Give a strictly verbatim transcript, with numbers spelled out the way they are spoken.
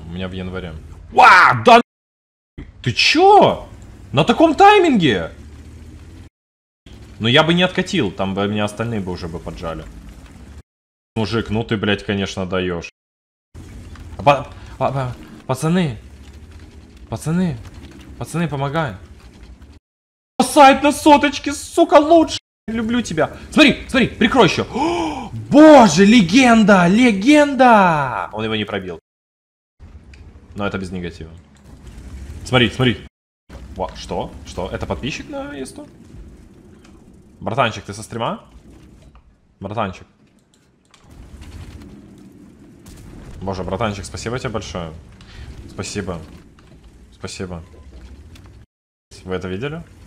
У меня в январе. Ва, да ты чё? На таком тайминге? Ну я бы не откатил, там бы меня остальные бы уже бы поджали. Мужик, ну ты, блядь, конечно, даешь. Па па па пацаны, пацаны, пацаны, помогай. Сайт на соточке, сука, лучше. Люблю тебя. Смотри, смотри, прикрой еще. О, боже, легенда, легенда. Он его не пробил. Но это без негатива. Смотри, смотри. Во, что? Что? Это подписчик на е сто? Братанчик, ты со стрима? Братанчик. Боже, братанчик, спасибо тебе большое. Спасибо. Спасибо. Вы это видели?